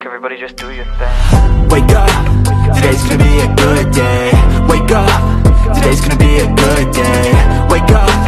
everybody just do your thing. Wake up, today's gonna be a good day. Wake up, today's gonna be a good day. Wake up,